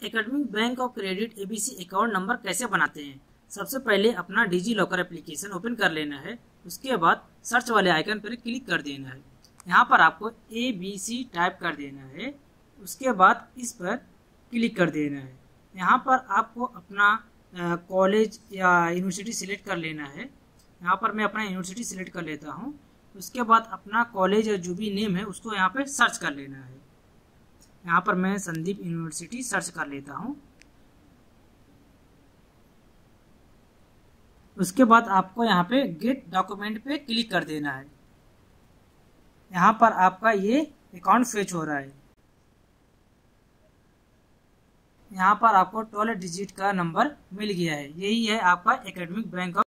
Academic bank of credit ABC account number कैसे बनाते हैं। सबसे पहले अपना डिजी लॉकर एप्लीकेशन ओपन कर लेना है। उसके बाद सर्च वाले आइकन पर क्लिक कर देना है। यहाँ पर आपको ABC टाइप कर देना है। उसके बाद इस पर क्लिक कर देना है। यहाँ पर आपको अपना कॉलेज या यूनिवर्सिटी सिलेक्ट कर लेना है। यहाँ पर मैं अपना यूनिवर्सिटी सिलेक्ट कर लेता हूँ। उसके बाद अपना कॉलेज या जो भी नेम है उसको यहाँ पे सर्च कर लेना है। यहाँ पर मैं संदीप यूनिवर्सिटी सर्च कर लेता हूँ। उसके बाद आपको यहाँ पे गेट डॉक्यूमेंट पे क्लिक कर देना है। यहाँ पर आपका ये अकाउंट फेच हो रहा है। यहाँ पर आपको 12 डिजिट का नंबर मिल गया है। यही है आपका एकेडमिक बैंक ऑफ